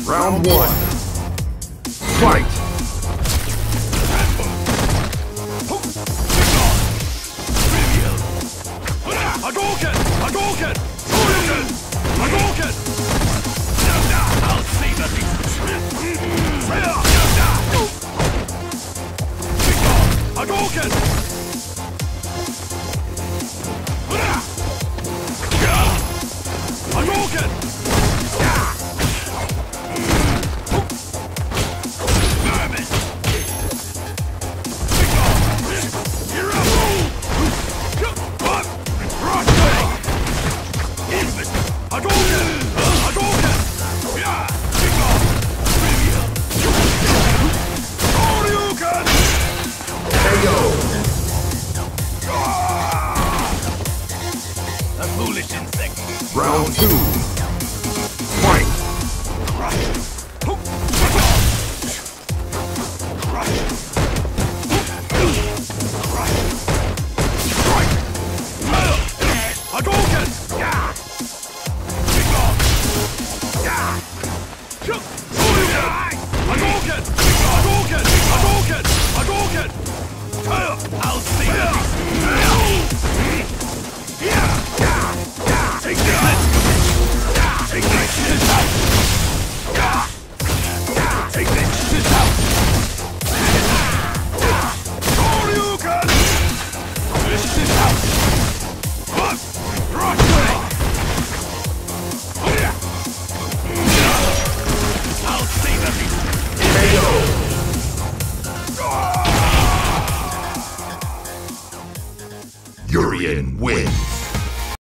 Round one. Fight! Hadouken! Hadouken! Hadouken! Hadouken! I'll see that Hadouken! Hadouken! Round two. Fight! Hadouken! Hadouken! Hadouken! Hadouken! Hadouken! I'll see you! Take this! Take this out! Take this out! Hadouken! This is out! I'll save everything! Urien wins.